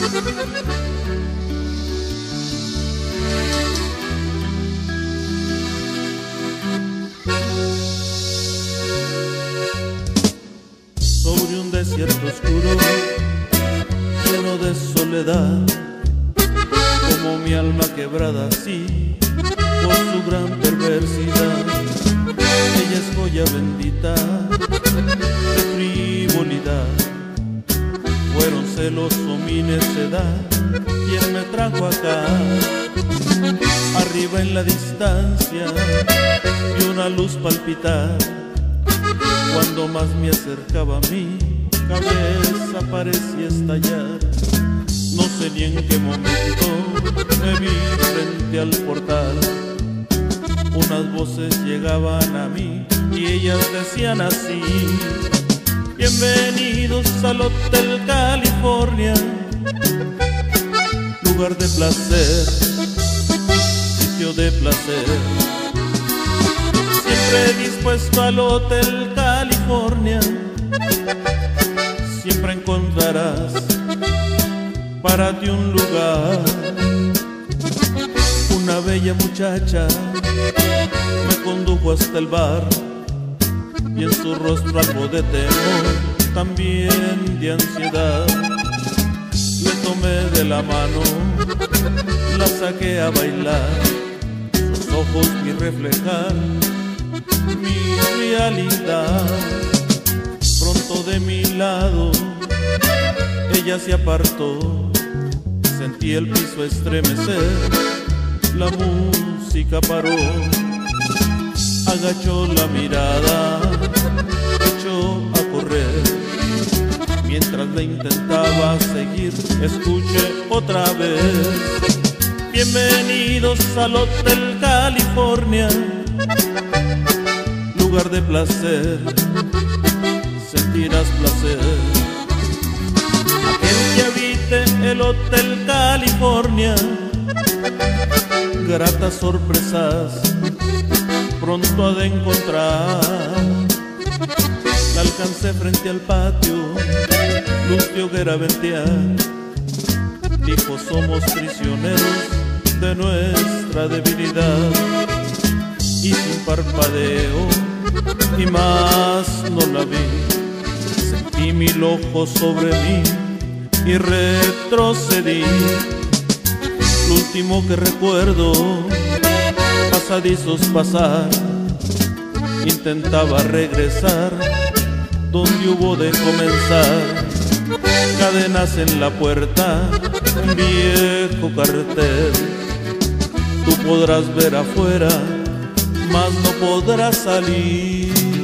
Sobre un desierto oscuro, lleno de soledad, como mi alma quebrada así por su gran perversidad. Ella es joya bendita de frivolidad, fueron celos o mi necedad quien me trajo acá. Arriba en la distancia vi una luz palpitar, cuando más me acercaba a mi cabeza parecía estallar. No sé ni en qué momento me vi frente al portal. Unas voces llegaban a mí y ellas decían así: bienvenidos al Hotel California, lugar de placer, sitio de placer. Siempre dispuesto al Hotel California, siempre encontrarás para ti un lugar. Una bella muchacha me condujo hasta el bar, y en su rostro algo de temor, también de ansiedad. Le tomé de la mano, la saqué a bailar, sus ojos vi reflejar mi realidad. Pronto de mi lado ella se apartó, sentí el piso estremecer, la música paró. Agachó la mirada, echó a correr, mientras le intentaba seguir, escuché otra vez: bienvenidos al Hotel California, lugar de placer, sentirás placer. Aquel que habite el Hotel California, gratas sorpresas pronto ha de encontrar. La alcancé frente al patio, luz de hoguera ventear. Dijo: somos prisioneros de nuestra debilidad. Y sin parpadeo, y más no la vi, sentí 1000 ojos sobre mí y retrocedí. Lo último que recuerdo, pasadizos pasar, intentaba regresar donde hubo de comenzar. Cadenas en la puerta, un viejo cartel. Tú podrás ver afuera, mas no podrás salir.